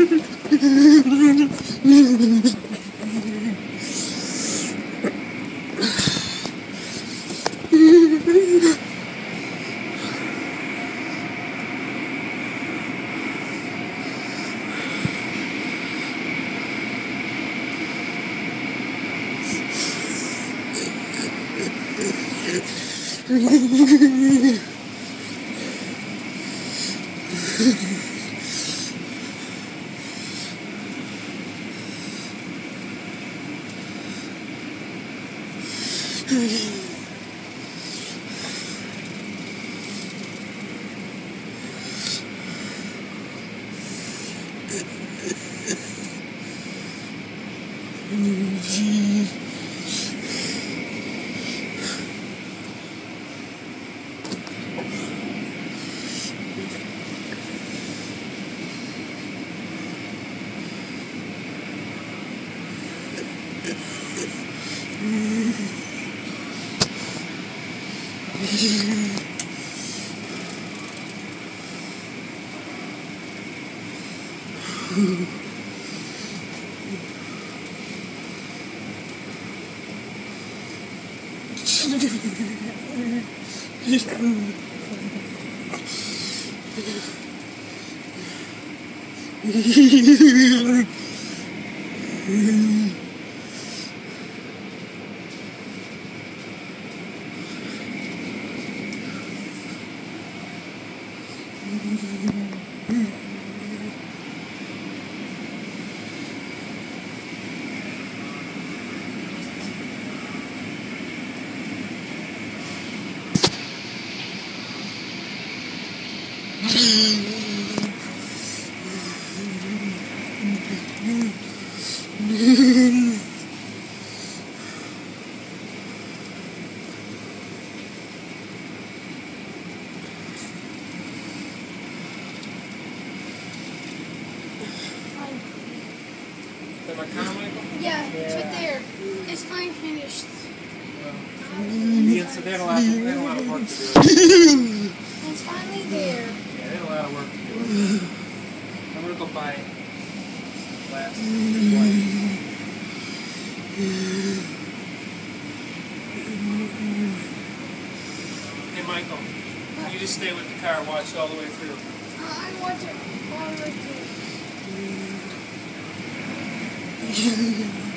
Yeah, it's right there. It's finally finished. They had a lot of work to do. It's finally there. Yeah, they had a lot of work to do. I'm going to go buy last one. Hey, Michael, you just stay with the car, watch it all the way through. I want it all the way through.